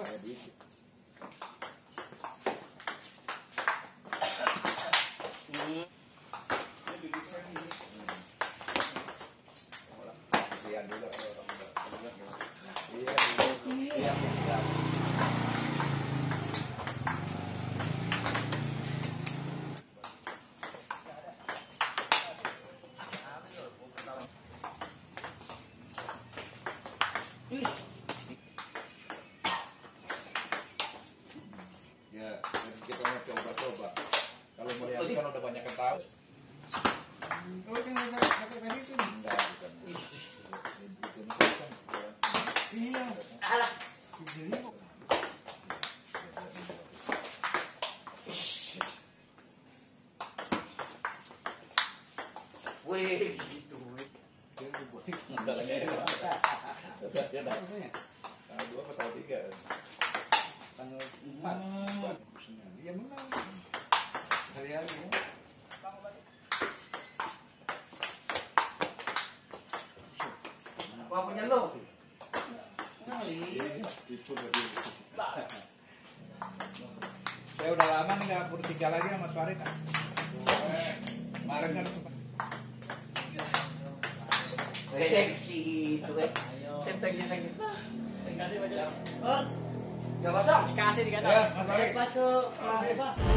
dikit. Kasihan juga orang udah. Iya. Ya, kita mau coba-coba. Kalau melihat kan udah banyak yang tahu. Oh, jangan pakai tadi itu. Enggak, bukan. Itu kan. Iya. Alah. Wih, gitu. Enggak lagi. Ya dah. Tanggal 2 atau tanggal 3? Tanggal 4. Iya menang. Hari-hari ya. Apa punya lo? Itu lagi. Saya udah lama nih nggak bertiga lagi sama Mas Farid. Kemarin kan sempat. Reaksi itu centang lagi. Tinggal di wajah. Oh, jauh kosong. Dikasih Ya, Mas Farid. masuk.